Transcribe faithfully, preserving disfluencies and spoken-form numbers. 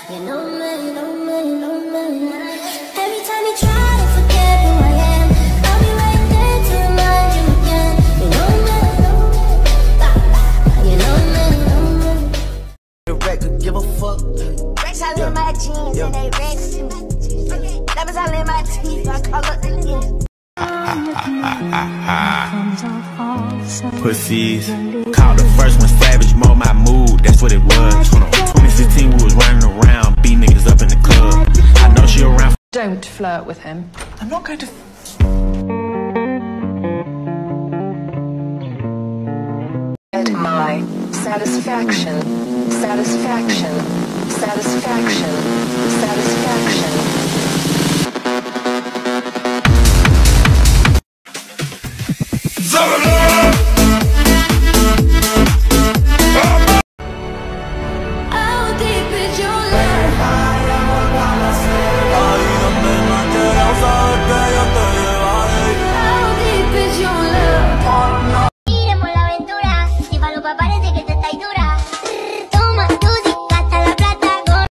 You know me, know me, know me. Every time you try to forget who I am, I'll be right there to remind you again. You know me, know me. You know me, know me. The record, give a fuck. Rex all in my jeans and they Rex too. Diamonds all in my teeth, I call up the Pussies. Called the first one savage, more my mood, that's what it was. twenty sixteen we was running around, beat niggas up in the club. I know she around. Don't flirt with him. I'm not going to. My satisfaction, satisfaction, satisfaction, satisfaction.